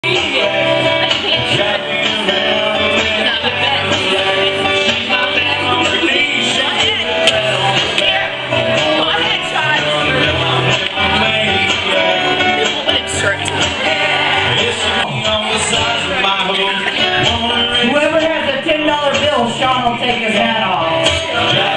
Whoever has a $10 bill, Sean will take his hat off.